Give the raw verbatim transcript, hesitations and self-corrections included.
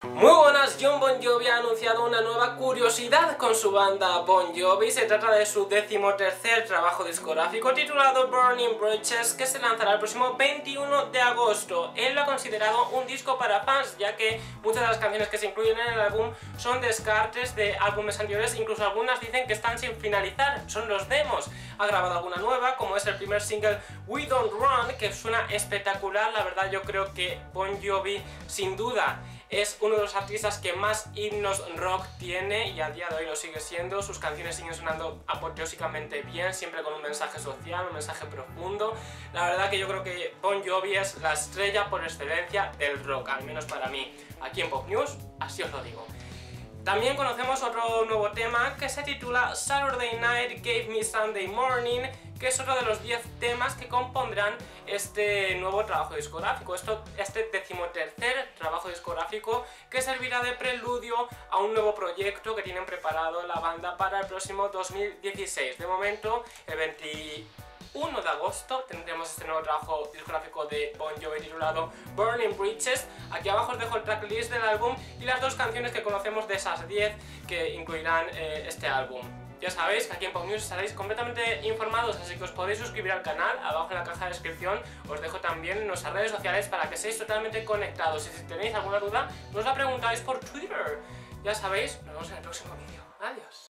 Muy buenas, Jon Bon Jovi ha anunciado una nueva curiosidad con su banda Bon Jovi. Se trata de su decimotercer trabajo discográfico titulado Burning Bridges, que se lanzará el próximo veintiuno de agosto. Él lo ha considerado un disco para fans, ya que muchas de las canciones que se incluyen en el álbum son descartes de álbumes anteriores, incluso algunas dicen que están sin finalizar, son los demos. Ha grabado alguna nueva, como es el primer single We Don't Run, que suena espectacular. La verdad, yo creo que Bon Jovi, sin duda, es uno de los artistas que más himnos rock tiene y a día de hoy lo sigue siendo. Sus canciones siguen sonando apoteósicamente bien, siempre con un mensaje social, un mensaje profundo. La verdad que yo creo que Bon Jovi es la estrella por excelencia del rock, al menos para mí. Aquí en Pop News, así os lo digo. También conocemos otro nuevo tema que se titula Saturday Night Gave Me Sunday Morning, que es otro de los diez temas que compondrán este nuevo trabajo discográfico, Esto, este decimotercer trabajo discográfico que servirá de preludio a un nuevo proyecto que tienen preparado la banda para el próximo dos mil dieciséis. De momento, el veintiuno de agosto tendremos este nuevo trabajo discográfico de Bon Jovi titulado Burning Bridges. Aquí abajo os dejo el tracklist del álbum y las dos canciones que conocemos de esas diez que incluirán eh, este álbum. Ya sabéis que aquí en Pop News estaréis completamente informados, así que os podéis suscribir al canal. Abajo en la caja de descripción os dejo también nuestras redes sociales para que seáis totalmente conectados. Y si tenéis alguna duda, nos la preguntáis por Twitter. Ya sabéis, nos vemos en el próximo vídeo. Adiós.